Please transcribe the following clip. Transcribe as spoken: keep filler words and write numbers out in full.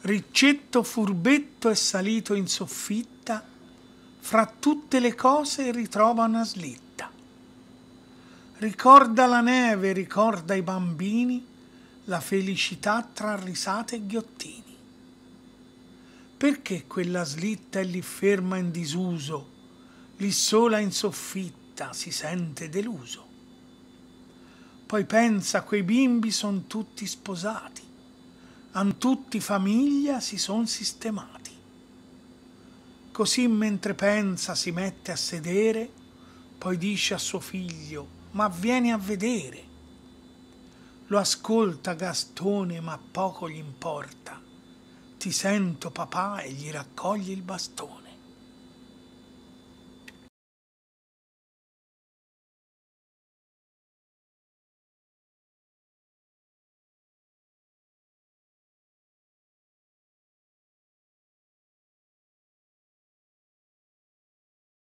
Riccetto furbetto è salito in soffitta, fra tutte le cose ritrova una slitta. Ricorda la neve, ricorda i bambini, la felicità tra risate e ghiottini. Perché quella slitta è lì ferma in disuso, lì sola in soffitta si sente deluso? Poi pensa, quei bimbi son tutti sposati, han tutti famiglia, si son sistemati. Così mentre pensa si mette a sedere, poi dice a suo figlio: ma vieni a vedere. Lo ascolta Gastone, ma poco gli importa. Ti sento papà, e gli raccoglie il bastone.